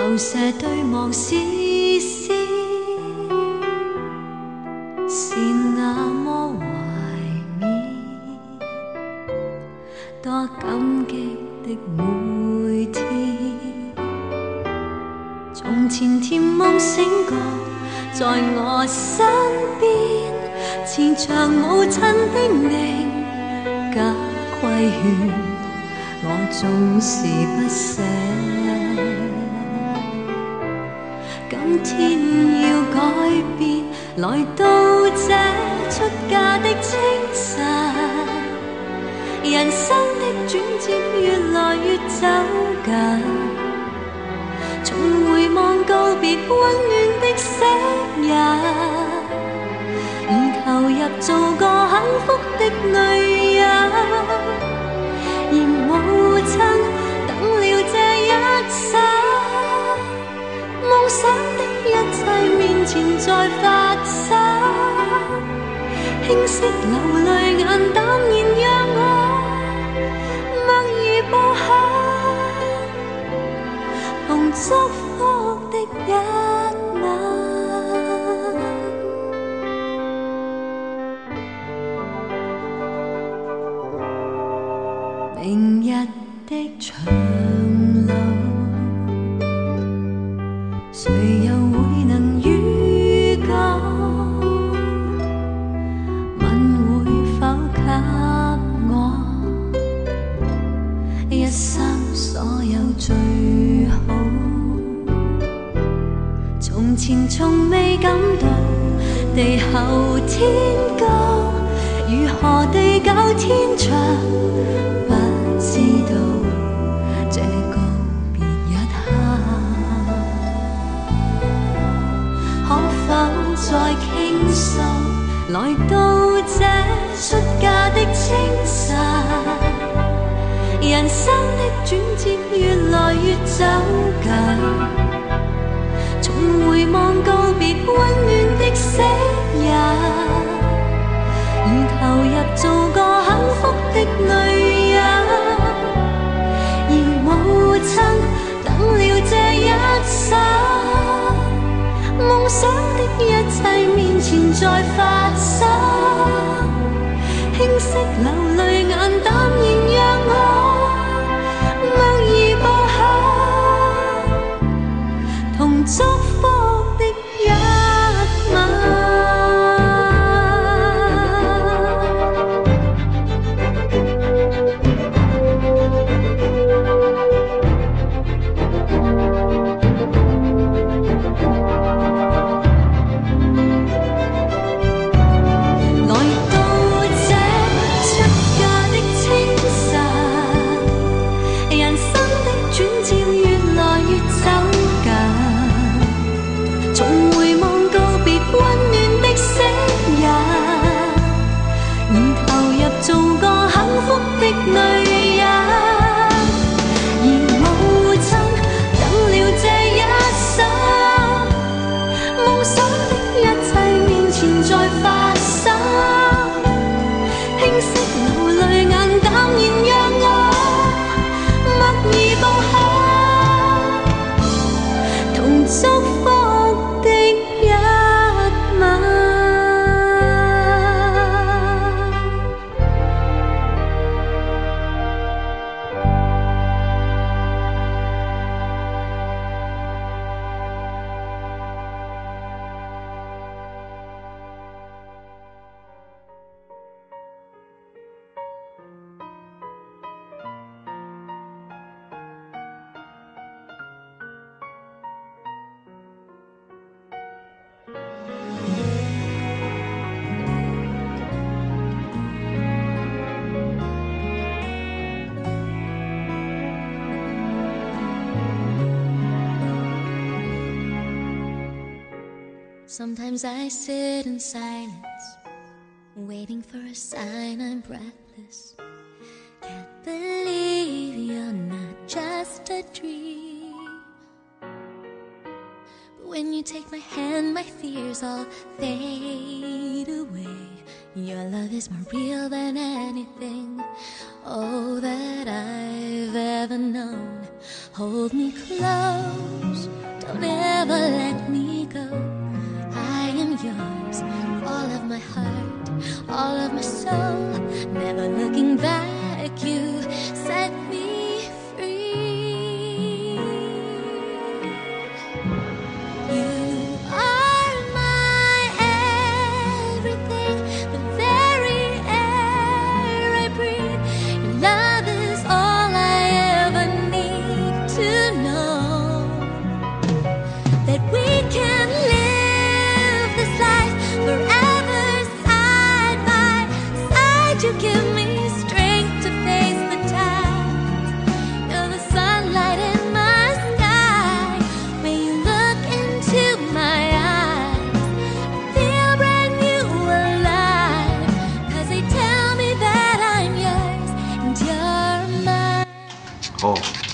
投射對望視線，是那麼懷緬，多感激的每天。從前甜夢醒覺在我身邊，慈祥母親的靈假規勸，我總是不捨。今天要改變，來到這出嫁的清晨，人生的轉折越來越走近，從回望告別溫暖的昔日，而投入做個幸福的女人。而母親等了這一生，夢想的一切面前在發生，輕惜流淚眼淡然讓我默而步行，同祝福的一吻。明日的長路，誰又會能預告？問會否給我一生所有最好？從前從未感到地厚天高，如何地久天長，不知道這告別一刻，可否再傾訴？來到這出嫁的清晨，人生的轉折越來越走近，從回望告別溫暖的昔日，而投入做個幸福的女人。而母親等了這一生，夢想的一切面前在發生，輕惜流淚眼淡然讓我默而步行，同祝福的一吻。 Sometimes I sit in silence, waiting for a sign. I'm breathless. Can't believe you're not just a dream. But when you take my hand, my fears all fade away. Your love is more real than anything, oh, that I've ever known. Hold me close, don't ever let me go. I am yours, all of my heart, all of my soul. Never looking back, you set me free. You are my everything, the very air I breathe. Your love is all I ever need to know. That we can live this life forever side by side. You give me strength to face the tides. You're the sunlight in my sky. When you look into my eyes, I feel brand new alive. 'Cause they tell me that I'm yours and you're mine. 哦，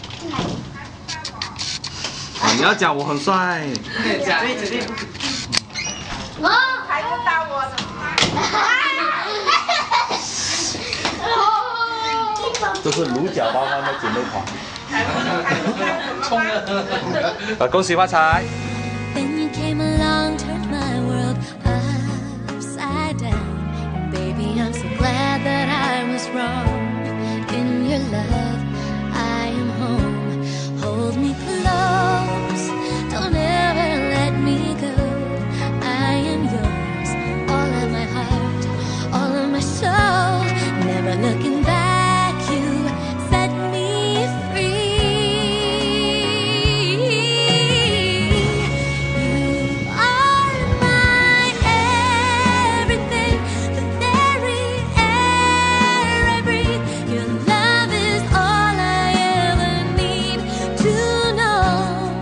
啊，你要讲我很帅。 还不打我呢。 这是卢角包方的姐妹团。啊，恭喜发财！ Then you came along, turned my world upside down. And baby, I'm so glad that I was wrong. In your love, I am home. Hold me close, don't ever let me go. I am yours, all of my heart, all of my soul. Never looking back, you set me free. You are my everything, the very air I breathe. Your love is all I ever need to know.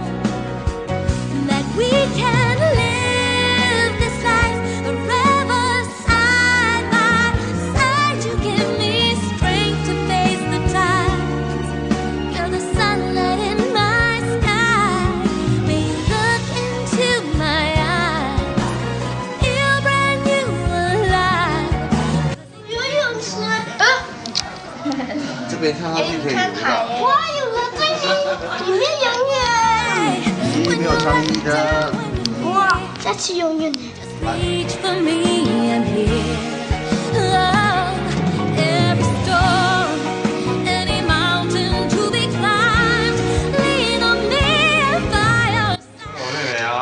That we can live this life forever side by side. You give me strength to face the tides. You're the sunlight in my sky. When you look into my eyes, I feel brand new alive. 游泳池， 这边看上去可以游的。 哇，有个最近里面游泳， 咦，没有穿衣的。 哇，再去游泳呢。 Reach for me, I'm here. Oh, every storm, any mountain to be climbed. Lean on me by your side. 我妹妹啊。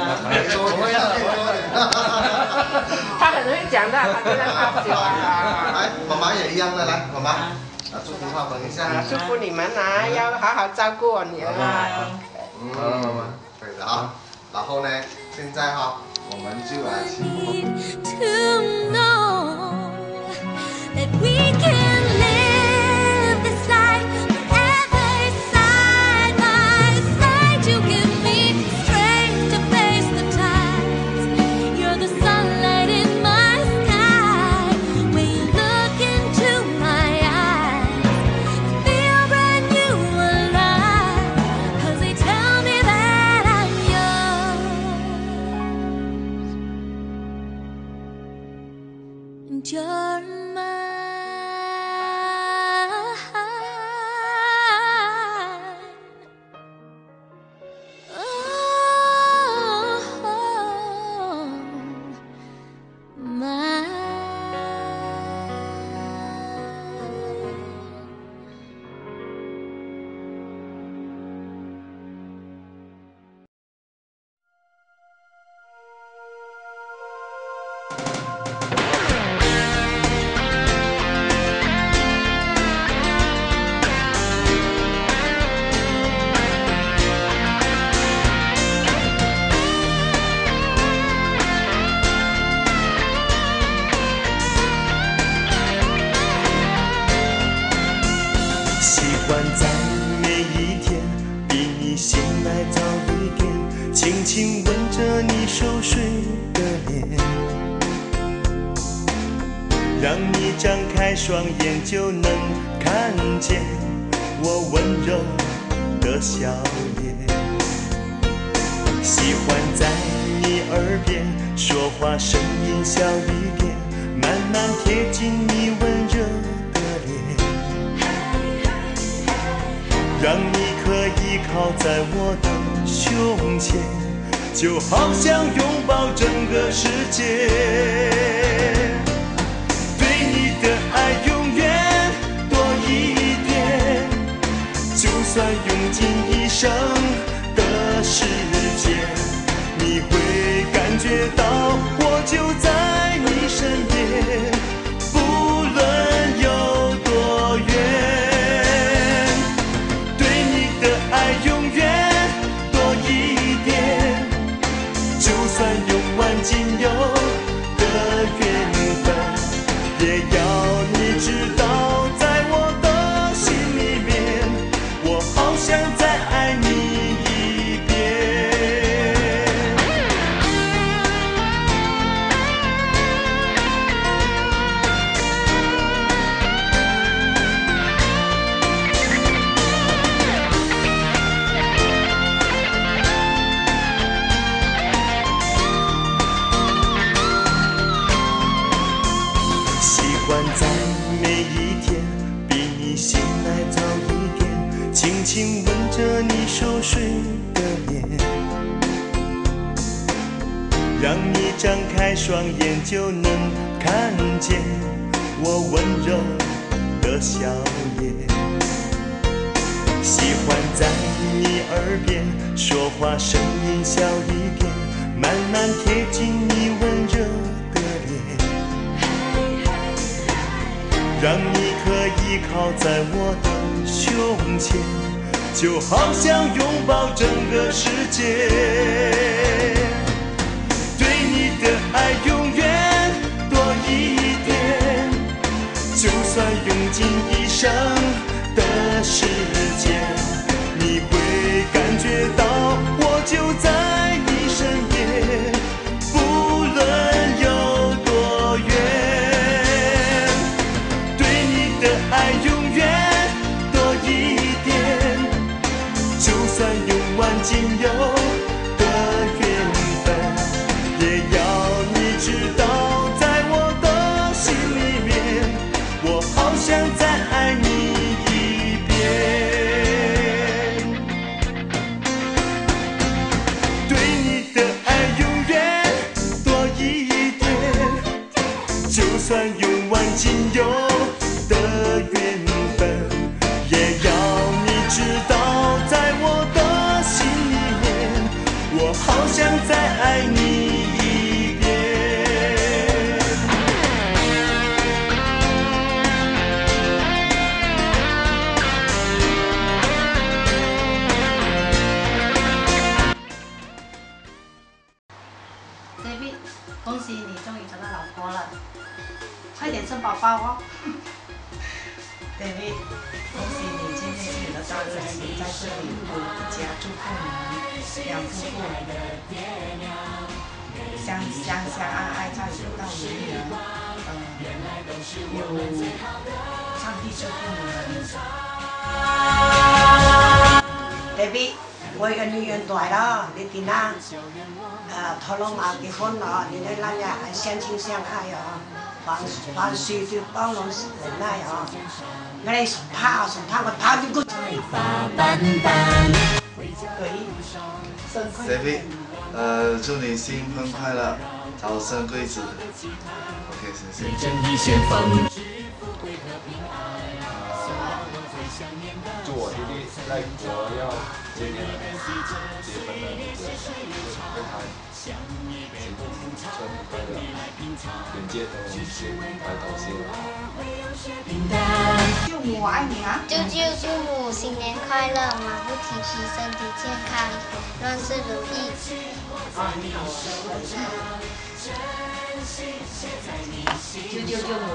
他很会讲的，他就在发酒啊。 来，妈妈也一样的，来，妈妈，祝福他们一下。 祝福你们啊，要好好照顾我女儿啊。 好了，妈妈，可以的啊。然后呢，现在哈，我们就来请。 To know that we can live this life forever side by side. You give me strength to face the tides. You're the sunlight in my sky. When you look into my eyes, I feel brand new alive. 'Cause they tell me that I'm yours. And you're mine. Oh, mine. 让你张开双眼就能看见我温柔的笑脸。 喜欢在你耳边说话，声音小一点，慢慢贴近你温热的脸，让你可以靠在我的胸前，就好像拥抱整个世界。对你的爱永远多一点，就算用尽一生的时间，你会感觉到我就在你身边，不论有多远。对你的爱永远多一点，就算用完仅有的缘分，也要你知道，在我的心里面，我好想再爱你一遍。喜欢在每一天比你醒来早一点，轻轻吻着你熟睡的脸，让你张开双眼就能看见我温柔的笑颜。喜欢在你耳边说话，声音小一点，慢慢贴近你温热的脸，让你可以靠在我的胸前，就好像拥抱整个世界。对你的爱永远多一点，就算用尽一生的时间，你会感觉到我就在你身边，不论有多远。对你的爱永远多一点，就算用完仅有的缘分，也要你知道，在我的心里面，我好想再爱你一遍。对你的爱永远多一点，就算用完仅有的缘分，也要你知道，在我的心里面，我好想再爱你一遍。 David， 恭喜你终于找到老婆了，快点生宝宝哦。David， 恭喜你今天是你的大日子，在这里我一家祝福你们两夫妇相爱，在一到永远。有上帝祝福你们。David， 我嘅女人大了，你點啊？拖龍啊結婚了，你哋兩人相親相愛哦，凡事都幫攏人愛哦。我哋崇炮，我炮就過。 David，祝你新婚快乐，早生贵子。OK， 谢谢。 祝我弟弟在国要今年结婚了，跟他新春快乐，远见都快高兴了。 舅母，我爱你啊！ 舅母新年快乐，马不停蹄，身体健康，万事如意。 舅母。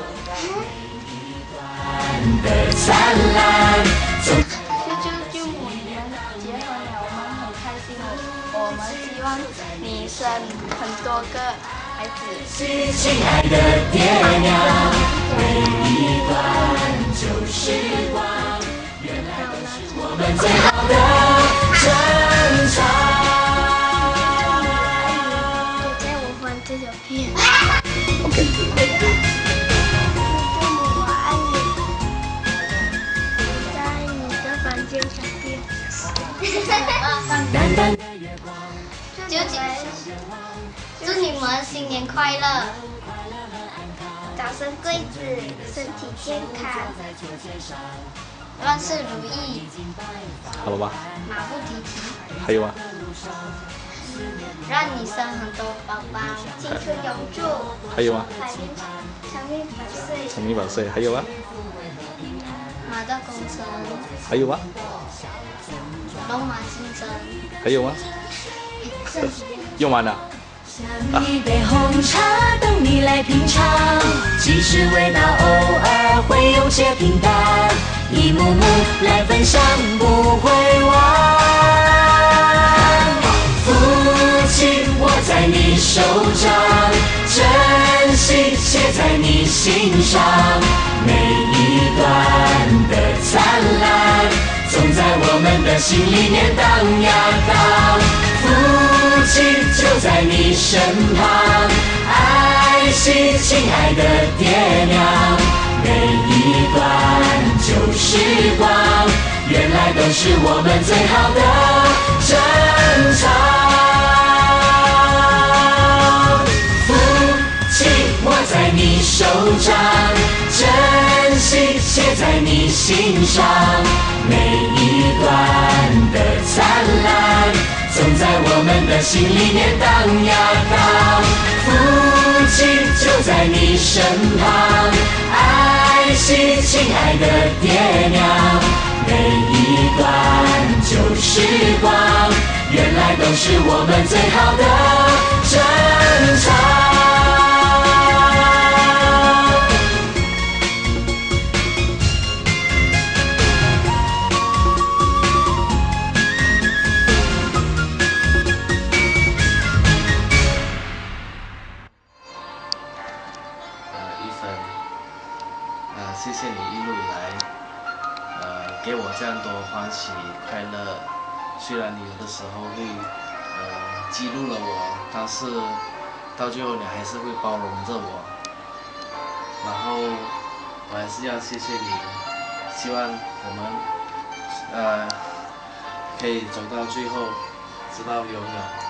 舅母，你们结婚了，我们很开心。我们希望你生很多个孩子。亲爱的爹娘，每一段旧时光，原来都是我们最好的珍藏。 祝你们新年快乐， 早生贵子，身体健康， 万事如意， 好了吧？ 马不停蹄， 还有吗？ 让你生很多宝宝， 青春永驻， 还有吗？ 长命百岁， 长命百岁，还有吗？ 马到功成， 还有吗？ 龙马精神， 还有吗？用完了。 一杯红茶，等你来品尝。即使味道偶尔会有些平淡，一幕幕来分享，不会忘。父亲握在你手掌，珍惜写在你心上，每一段的灿烂，总在我们的心里面荡呀荡。父亲就在你身旁，爱惜亲爱的爹娘，每一段旧时光，原来都是我们最好的珍藏。父亲握在你手掌，珍惜写在你心上，每一段的灿烂，总在我们的心里面荡呀荡。父亲就在你身旁，爱惜亲爱的爹娘，每一段旧时光，原来都是我们最好的珍藏。 谢谢你一路以来，给我这样多欢喜快乐。虽然你有的时候会激怒了我，但是到最后你还是会包容着我。然后我还是要谢谢你，希望我们可以走到最后，直到永远。